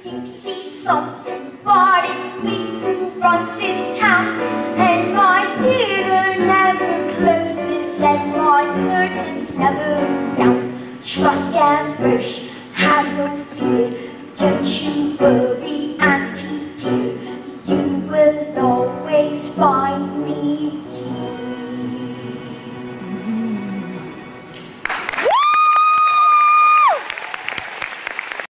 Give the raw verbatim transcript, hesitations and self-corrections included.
thinks he's something, but it's me who runs this town. And my theater never closes, and my curtains never down. Trust Gavroche, have no fear, don't you worry, Auntie dear. You will always find